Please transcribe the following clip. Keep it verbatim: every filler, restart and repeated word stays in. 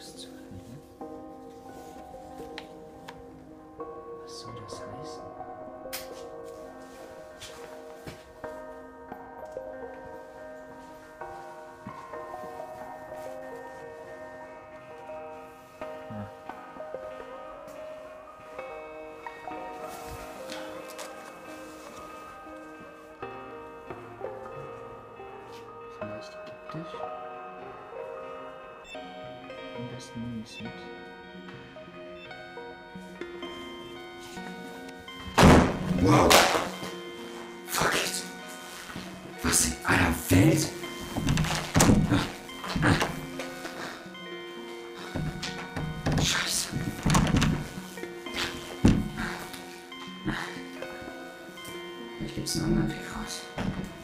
zu öffnen. Was soll das heißen? Ah. Vielleicht ägyptisch? Am besten nehme ich es mit. Wow! Fuck it! Was in aller Welt? Scheiße. Vielleicht gibt's einen anderen Weg raus.